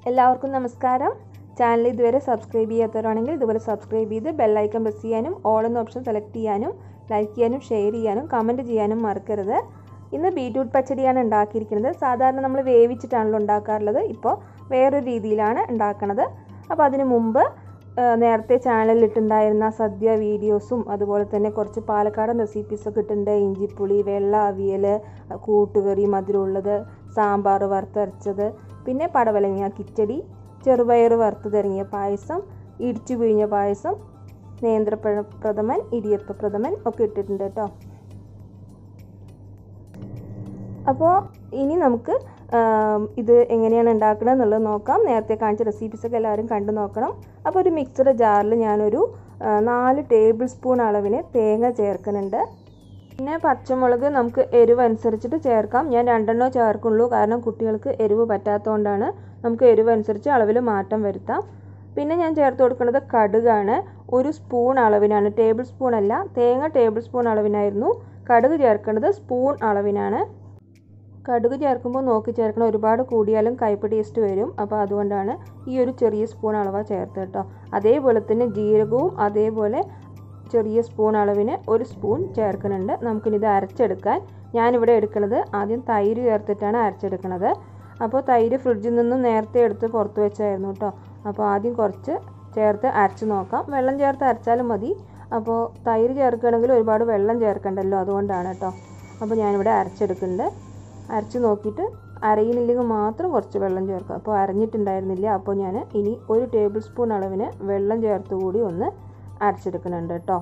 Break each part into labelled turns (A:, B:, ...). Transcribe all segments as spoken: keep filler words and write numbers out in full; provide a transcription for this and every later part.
A: എല്ലാവർക്കും നമസ്കാരം. ചാനൽ ഇതുവരെ സബ്സ്ക്രൈബ് ചെയ്യാത്തവരാണെങ്കിൽ ഇതുപോലെ സബ്സ്ക്രൈബ് ചെയ്ത് ബെൽ ഐക്കൺ പ്രസ് ചെയ്യാനും ഓൾ എന്ന ഓപ്ഷൻ സെലക്ട് ചെയ്യാനും ലൈക്ക് ചെയ്യാനും ഷെയർ ചെയ്യാനും കമൻറ്റ് ചെയ്യാനും മറക്കരുത്. ഇന്ന് ബീറ്റ്റൂട്ട് പച്ചടിയാണ് ഉണ്ടാക്കിയിരിക്കുന്നത്. സാധാരണ നമ്മൾ വേവിച്ചിട്ടാണല്ലോ ഉണ്ടാക്കാറുള്ളത്. ഇപ്പോൾ വേറൊരു രീതിയിലാണ് ഉണ്ടാക്കുന്നത്. അപ്പോൾ അതിന് മുമ്പ് നേരത്തെ ചാനലിലിട്ടുണ്ടായിരുന്ന സദ്യ വീഡിയോസും അതുപോലെ തന്നെ കുറച്ച് പാലക്കാടൻ റെസിപ്പീസൊക്കെ ഇട്ടിട്ടുണ്ട്. ഇഞ്ചിപ്പുളി, വെള്ള അവിയൽ, കൂട്ടുകറി, മധുരമുള്ളത്, സാമ്പാർ, വറുത്തരച്ചത്, പിന്നെ പടവലങ്ങ കിച്ചടി, ചെറുപയർ വറുത്തതിറങ്ങിയ പായസം, ഇടിച്ചു പിഴിഞ്ഞ പായസം, നേന്ത്രപ്പഴ പ്രഥമൻ, ഇടിയപ്പ പ്രഥമൻ ഒക്കെ ഇട്ടിട്ടുണ്ട് കേട്ടോ. അപ്പോൾ ഇനി നമുക്ക് ഇത് എങ്ങനെയാണ് ഉണ്ടാക്കുന്നത് എന്നുള്ളത് നോക്കാം. നേരത്തെ കാണിച്ച റെസിപ്പീസൊക്കെ എല്ലാവരും കണ്ടു നോക്കണം. അപ്പോൾ ഒരു മിക്സർ ജാറിൽ ഞാനൊരു നാല് ടേബിൾ സ്പൂൺ അളവിന് തേങ്ങ ചേർക്കുന്നുണ്ട്. പിന്നെ പച്ചമുളക് നമുക്ക് എരിവ് അനുസരിച്ചിട്ട് ചേർക്കാം. ഞാൻ രണ്ടെണ്ണോ ചേർക്കുള്ളൂ, കാരണം കുട്ടികൾക്ക് എരിവ് പറ്റാത്തതുകൊണ്ടാണ്. നമുക്ക് എരിവ് അനുസരിച്ച് അളവിൽ മാറ്റം വരുത്താം. പിന്നെ ഞാൻ ചേർത്ത് കൊടുക്കുന്നത് കടുകാണ്. ഒരു സ്പൂൺ അളവിനാണ്, ടേബിൾ സ്പൂൺ അല്ല. തേങ്ങ ടേബിൾ സ്പൂൺ അളവിനായിരുന്നു, കടുക് ചേർക്കുന്നത് സ്പൂൺ അളവിനാണ്. കടുക് ചേർക്കുമ്പോൾ നോക്കി ചേർക്കണം, ഒരുപാട് കൂടിയാലും കയ്പ്പ് ടേസ്റ്റ് വരും. അപ്പോൾ അതുകൊണ്ടാണ് ഈ ഒരു ചെറിയ സ്പൂൺ അളവ് ചേർത്ത് കേട്ടോ. അതേപോലെ തന്നെ ജീരകവും അതേപോലെ ചെറിയ സ്പൂൺ അളവിന് ഒരു സ്പൂൺ ചേർക്കുന്നുണ്ട്. നമുക്കിനിത് അരച്ചെടുക്കാൻ ഞാനിവിടെ എടുക്കുന്നത് ആദ്യം തൈര് ചേർത്തിട്ടാണ് അരച്ചെടുക്കുന്നത്. അപ്പോൾ തൈര് ഫ്രിഡ്ജിൽ നിന്നും നേരത്തെ എടുത്ത് പുറത്ത് വെച്ചായിരുന്നു കേട്ടോ. അപ്പോൾ ആദ്യം കുറച്ച് ചേർത്ത് അരച്ച് നോക്കാം. വെള്ളം ചേർത്ത് അരച്ചാലും മതി. അപ്പോൾ തൈര് ചേർക്കുകയാണെങ്കിൽ ഒരുപാട് വെള്ളം ചേർക്കണ്ടല്ലോ, അതുകൊണ്ടാണ് കേട്ടോ. അപ്പോൾ ഞാനിവിടെ അരച്ചെടുക്കുന്നുണ്ട്. അരച്ച് നോക്കിയിട്ട് അരയിനില്ലെങ്കിൽ മാത്രം കുറച്ച് വെള്ളം ചേർക്കാം. അപ്പോൾ അരഞ്ഞിട്ടുണ്ടായിരുന്നില്ല. അപ്പോൾ ഞാൻ ഇനി ഒരു ടേബിൾ സ്പൂൺ അളവിന് വെള്ളം ചേർത്ത് കൂടി ഒന്ന് അരച്ചെടുക്കുന്നുണ്ട് കേട്ടോ.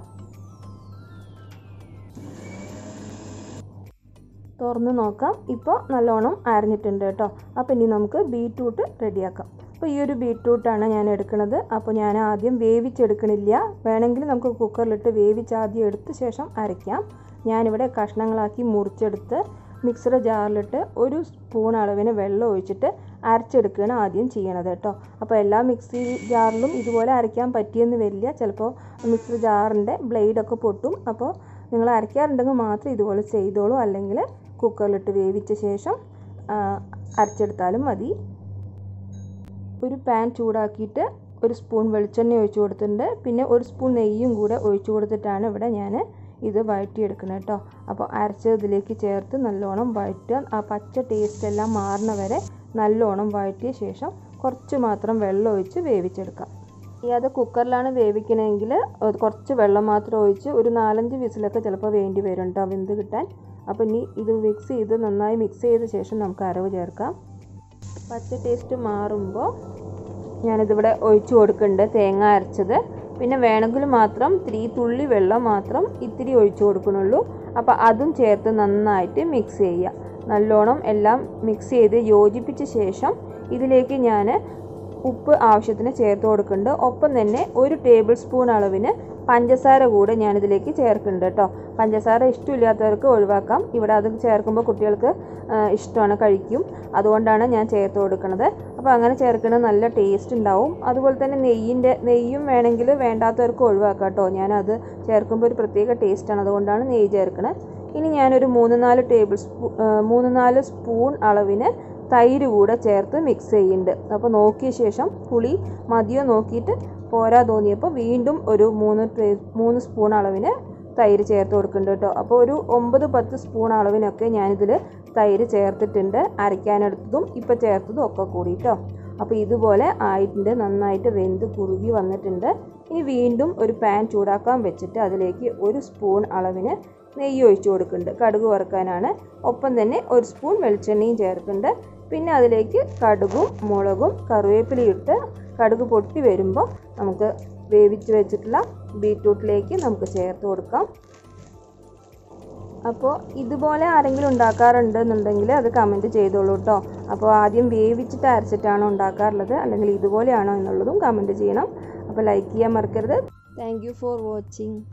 A: തുറന്ന് നോക്കാം. ഇപ്പോൾ നല്ലോണം അരഞ്ഞിട്ടുണ്ട് കേട്ടോ. അപ്പോൾ ഇനി നമുക്ക് ബീറ്റ്റൂട്ട് റെഡിയാക്കാം. അപ്പോൾ ഈ ഒരു ബീറ്റ്റൂട്ടാണ് ഞാൻ എടുക്കുന്നത്. അപ്പോൾ ഞാൻ ആദ്യം വേവിച്ചെടുക്കണില്ല. വേണമെങ്കിൽ നമുക്ക് കുക്കറിലിട്ട് വേവിച്ച് ആദ്യം എടുത്ത ശേഷം അരയ്ക്കാം. ഞാനിവിടെ കഷ്ണങ്ങളാക്കി മുറിച്ചെടുത്ത് മിക്സർ ജാറിലിട്ട് ഒരു സ്പൂൺ അളവിന് വെള്ളം ഒഴിച്ചിട്ട് അരച്ചെടുക്കുകയാണ് ആദ്യം ചെയ്യണത് കേട്ടോ. അപ്പോൾ എല്ലാ മിക്സി ജാറിലും ഇതുപോലെ അരയ്ക്കാൻ പറ്റിയെന്ന് വരില്ല. ചിലപ്പോൾ മിക്സർ ജാറിൻ്റെ ബ്ലേഡൊക്കെ പൊട്ടും. അപ്പോൾ നിങ്ങൾ അരയ്ക്കാറുണ്ടെങ്കിൽ മാത്രം ഇതുപോലെ ചെയ്തോളൂ, അല്ലെങ്കിൽ കുക്കറിലിട്ട് വേവിച്ച ശേഷം അരച്ചെടുത്താലും മതി. ഒരു പാൻ ചൂടാക്കിയിട്ട് ഒരു സ്പൂൺ വെളിച്ചെണ്ണ ഒഴിച്ചു കൊടുത്തിട്ടുണ്ട്. പിന്നെ ഒരു സ്പൂൺ നെയ്യും കൂടെ ഒഴിച്ചു കൊടുത്തിട്ടാണ് ഇവിടെ ഞാൻ ഇത് വഴറ്റിയെടുക്കണം കേട്ടോ. അപ്പോൾ അരച്ചതിലേക്ക് ചേർത്ത് നല്ലോണം വഴറ്റുക. ആ പച്ച ടേസ്റ്റ് എല്ലാം മാറുന്ന വരെ നല്ലോണം വഴറ്റിയ ശേഷം കുറച്ച് മാത്രം വെള്ളം ഒഴിച്ച് വേവിച്ചെടുക്കാം. ഈ അത് കുക്കറിലാണ് വേവിക്കണമെങ്കിൽ കുറച്ച് വെള്ളം മാത്രം ഒഴിച്ച് ഒരു നാലഞ്ച് വിസിലൊക്കെ ചിലപ്പോൾ വേണ്ടി വരും കേട്ടോ വെന്ത് കിട്ടാൻ. അപ്പോൾ ഇനി ഇത് മിക്സ് ചെയ്ത് നന്നായി മിക്സ് ചെയ്ത ശേഷം നമുക്ക് അരവ് ചേർക്കാം. പച്ച ടേസ്റ്റ് മാറുമ്പോൾ ഞാനിതിവിടെ ഒഴിച്ചു കൊടുക്കുന്നുണ്ട് തേങ്ങ അരച്ചത്. പിന്നെ വേണമെങ്കിൽ മാത്രം ഇത്തിരി തുള്ളി വെള്ളം മാത്രം ഇത്തിരി ഒഴിച്ചു കൊടുക്കണുള്ളൂ. അപ്പോൾ അതും ചേർത്ത് നന്നായിട്ട് മിക്സ് ചെയ്യുക. നല്ലോണം എല്ലാം മിക്സ് ചെയ്ത് യോജിപ്പിച്ച ശേഷം ഇതിലേക്ക് ഞാൻ ഉപ്പ് ആവശ്യത്തിന് ചേർത്ത് കൊടുക്കുന്നുണ്ട്. ഒപ്പം തന്നെ ഒരു ടേബിൾ സ്പൂൺ അളവിന് പഞ്ചസാര കൂടെ ഞാനിതിലേക്ക് ചേർക്കുന്നുണ്ട് കേട്ടോ. പഞ്ചസാര ഇഷ്ടമില്ലാത്തവർക്ക് ഒഴിവാക്കാം. ഇവിടെ അത് ചേർക്കുമ്പോൾ കുട്ടികൾക്ക് ഇഷ്ടമാണ്, കഴിക്കും. അതുകൊണ്ടാണ് ഞാൻ ചേർത്ത് കൊടുക്കുന്നത്. അപ്പോൾ അങ്ങനെ ചേർക്കുന്നത് നല്ല ടേസ്റ്റ് ഉണ്ടാവും. അതുപോലെ തന്നെ നെയ്യിൻ്റെ നെയ്യും വേണമെങ്കിൽ വേണ്ടാത്തവർക്ക് ഒഴിവാക്കാം കേട്ടോ. ഞാനത് ചേർക്കുമ്പോൾ ഒരു പ്രത്യേക ടേസ്റ്റാണ്, അതുകൊണ്ടാണ് നെയ്യ് ചേർക്കുന്നത്. ഇനി ഞാനൊരു മൂന്ന് നാല് ടേബിൾ സ്പൂ മൂന്ന് നാല് സ്പൂൺ അളവിന് തൈര് കൂടെ ചേർത്ത് മിക്സ് ചെയ്യുന്നുണ്ട്. അപ്പോൾ നോക്കിയ ശേഷം പുളി മതിയോ നോക്കിയിട്ട് പോരാ തോന്നിയപ്പോൾ വീണ്ടും ഒരു മൂന്ന് ടേ മൂന്ന് സ്പൂൺ അളവിന് തൈര് ചേർത്ത് കൊടുക്കുന്നുണ്ട് കേട്ടോ. അപ്പോൾ ഒരു ഒമ്പത് പത്ത് സ്പൂൺ അളവിനൊക്കെ ഞാനിതിൽ തൈര് ചേർത്തിട്ടുണ്ട്. അരയ്ക്കാനെടുത്തതും ഇപ്പോൾ ചേർത്തതും ഒക്കെ കൂടി കേട്ടോ. അപ്പോൾ ഇതുപോലെ ആയിട്ടുണ്ട്, നന്നായിട്ട് വെന്ത് കുറുകി വന്നിട്ടുണ്ട്. ഇനി വീണ്ടും ഒരു പാൻ ചൂടാക്കാൻ വെച്ചിട്ട് അതിലേക്ക് ഒരു സ്പൂൺ അളവിന് നെയ്യ് ഒഴിച്ചു കൊടുക്കുന്നുണ്ട്. കടുക് വറുക്കാനാണ്. ഒപ്പം തന്നെ ഒരു സ്പൂൺ വെളിച്ചെണ്ണയും ചേർക്കുന്നുണ്ട്. പിന്നെ അതിലേക്ക് കടുകും മുളകും കറിവേപ്പിലയും ഇട്ട് കടുക് പൊട്ടി വരുമ്പോൾ നമുക്ക് വേവിച്ച് വെച്ചിട്ടുള്ള ബീറ്റ്റൂട്ടിലേക്ക് നമുക്ക് ചേർത്ത് കൊടുക്കാം. അപ്പോൾ ഇതുപോലെ ആരെങ്കിലും ഉണ്ടാക്കാറുണ്ട് എന്നുണ്ടെങ്കിൽ അത് കമൻറ്റ് ചെയ്തോളൂ കേട്ടോ. അപ്പോൾ ആദ്യം വേവിച്ചിട്ട് അരച്ചിട്ടാണോ ഉണ്ടാക്കാറുള്ളത് അല്ലെങ്കിൽ ഇതുപോലെയാണോ എന്നുള്ളതും കമൻറ്റ് ചെയ്യണം. അപ്പോൾ ലൈക്ക് ചെയ്യാൻ മറക്കരുത്. Thank you for watching.